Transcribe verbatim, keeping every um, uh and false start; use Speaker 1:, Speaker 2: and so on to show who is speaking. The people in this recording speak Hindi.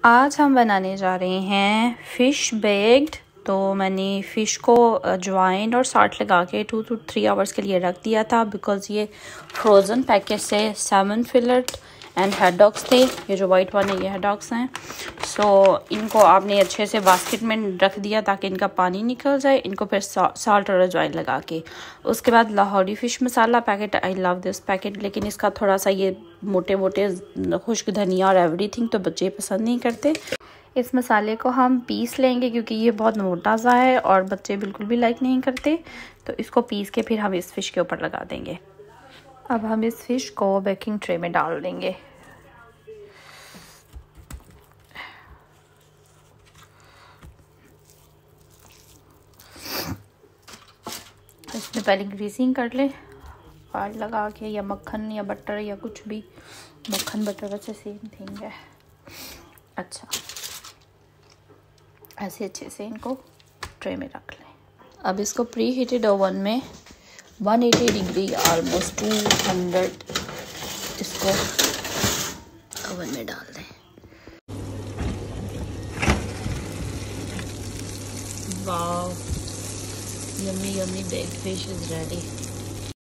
Speaker 1: आज हम बनाने जा रहे हैं फ़िश बेक्ड। तो मैंने फ़िश को अजवाइन और साल्ट लगा के टू टू थ्री आवर्स के लिए रख दिया था, बिकॉज़ ये फ्रोज़न पैकेज से सैमन फिलेट एंड हेडडॉग्स थे। ये जो वाइट वाले ये हेडडॉग्स हैं। सो so, इनको आपने अच्छे से बास्केट में रख दिया ताकि इनका पानी निकल जाए। इनको फिर सा, साल्ट और अजवाइन लगा के उसके बाद Lahori fish masala packet, I love this packet, लेकिन इसका थोड़ा सा ये मोटे मोटे खुश्क धनिया और एवरीथिंग तो बच्चे पसंद नहीं करते। इस मसाले को हम पीस लेंगे क्योंकि ये बहुत मोटा सा है और बच्चे बिल्कुल भी लाइक नहीं करते। तो इसको पीस के फिर हम इस फ़िश के ऊपर लगा देंगे। अब हम इस फ़िश को बेकिंग ट्रे में डाल देंगे। इसमें पहले ग्रीसिंग कर ले, ऑयल लगा के, या मक्खन या बटर या कुछ भी। मक्खन बटर वैसे सेम थिंग है। अच्छा, ऐसे अच्छे से इनको ट्रे में रख लें। अब इसको प्री हीटेड ओवन में one eighty degree almost two hundred इसको ओवन में डाल दें। Wow, yummy yummy baked fish is ready.